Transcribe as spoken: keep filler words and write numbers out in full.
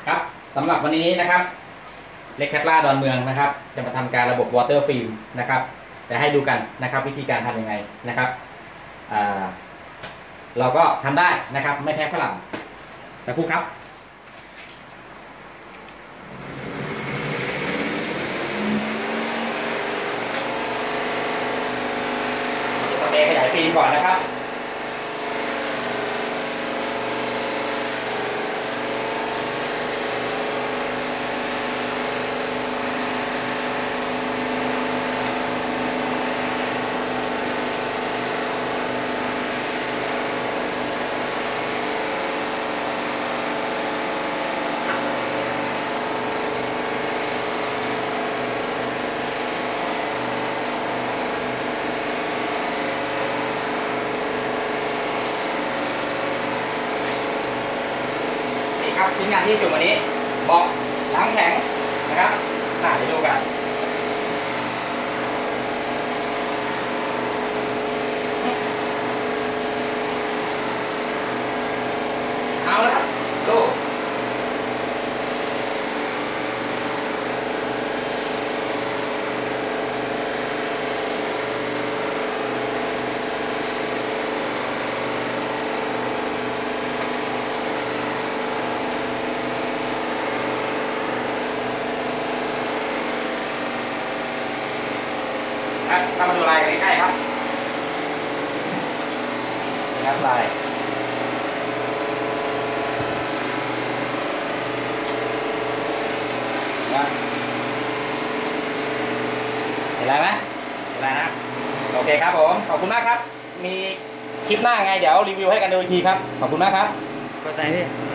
ครับสำหรับวันนี้นะครับเล็กแคปล่าดอนเมืองนะครับจะมาทำการระบบวอเตอร์ฟิล์มนะครับแต่ให้ดูกันนะครับวิธีการทำยังไงนะครับเราก็ทำได้นะครับไม่แพ้ฝรั่งสักครู่ครับสเปรย์ขยายฟิล์มก่อนนะครับชิ้นงานที่จุดวันนี้เบาะหลังแข็งนะครับน่าจะดูกันเอาละครับดูถ้ามาดูลายใกล้ๆครับนี่ครับลายนะเห็นอะไรไหมเห็นอะไรนะโอเคครับผมขอบคุณมากครับมีคลิปหน้าไงเดี๋ยวรีวิวให้กันดูอีกทีครับขอบคุณมากครับเข้าใจพี่